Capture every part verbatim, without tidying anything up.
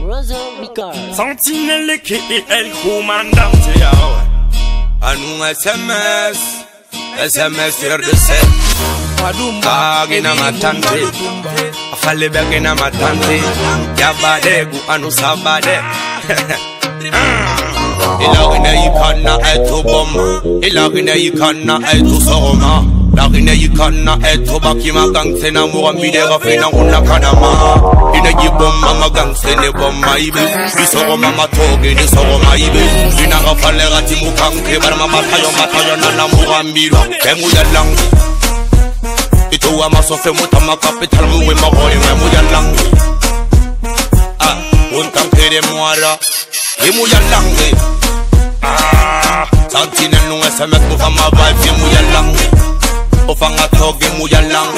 Sentinelle qui est el comandante. À nous S M S, S M S sur de sept. Agina matante, afale begina matante. Yabade gu anu sabade. Ilagina yikana eto bomba, ilagina yikana eto soroma. Lagina yikana eto bakima gangse na muambide rafina una kanama. Ina yibomba magangse ne bomba ibe, bisoroma matoge ne soroma ibe. Ina rafale rati mukanke barma matayo matayo na na muambiro. Emu yalang. Ito wa masofe mutama capital muwe mahori emu yalang. Ah, untanke de muara, emu yalang. Ah, Sentinelle no S M S mu fama vibe emu yalang. Ofanga toge mu yalang.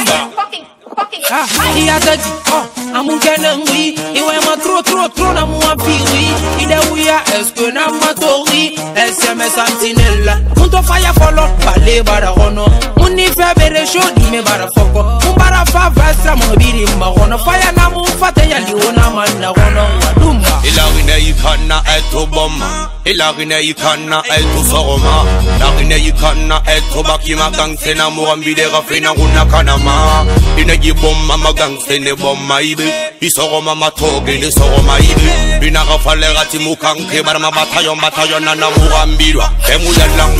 Ah, iya tadi, oh, amun kena ngui, iwe ma tro tro tro na mu apiri, ide uya eske na matori, S M S Sentinelle, munto fire follow, bale bara hono, muni febere show di me bara foko, mu bara fa vastra mu biri mahono, fire na mu fate ya liona man na hono, wadumba. Ilagina yikana eto bomba, ilagina yikana eto soroma, ilagina yikana eto bakima gangse na mu ambide rafina una kanama, ina yibomba magangse ne bomba ibe, isoroma matoge ne soroma ibe, ina rafale rati mukanke barma batayo batayo na na mu ambirwa, emu yalang.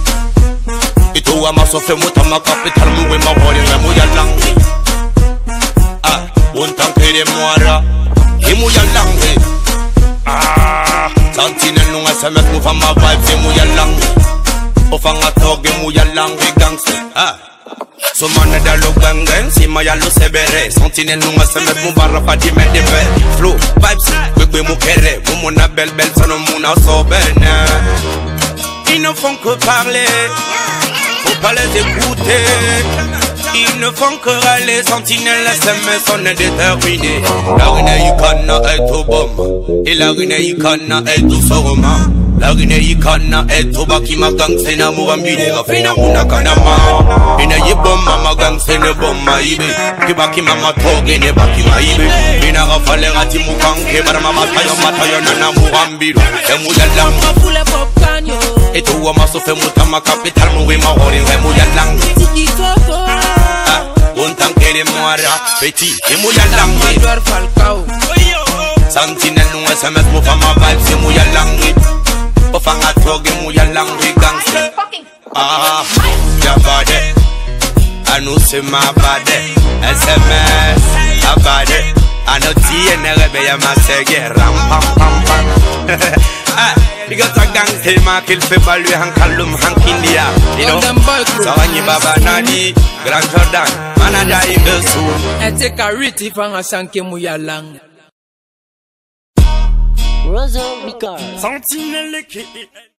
Ito wa masofe mutama capital muwe mahori emu yalang. Ah, untanke de muara, emu yalang. Ah, Sentinelle no S M S mu fama vibe emu yalang. Ofanga toge mu yalang gangster. Ah, so man da lo gangan si ma yalo sebere. Sentinelle no S M S mu barra fa di me de flow vibes gbegbe mu kere mu mona bel bel sono mu na so bene. Ils ne font que parler, faut pas les écouter. Ils ne font que râler, Sentinelle S M S, on est déterminé. La rine yikana eto bomba, et la rine yikana eto soroma. La rine yikana eto bakima gangse na muambide rafina una kanama. Ina yibomba magangse ne bomba ibe, kibakima matoge ne bakima ibe. Ina rafale rati mukanke barma matayo matayo na na muambide. Emu yalang. Ito wa masofe mutama capital muwe mahori emu yalang. Ah, untanke de muara petit emu yalang. Sentinelle no S M S mu fama vibes emu yalang. Ofanga toge mu yalang gangster. Ah, yabade anu se ma bade S M S abade anu tie ne rebe ya masege ram pam pam pam. Ah, you got a gang ma qu'il fait baluer han kalum han kindia. You know, Sawani Baba Nadi, Grand Jordan, Manaja Ibesu. And take a riti from a sanke mu yalang. Sentinelle qui est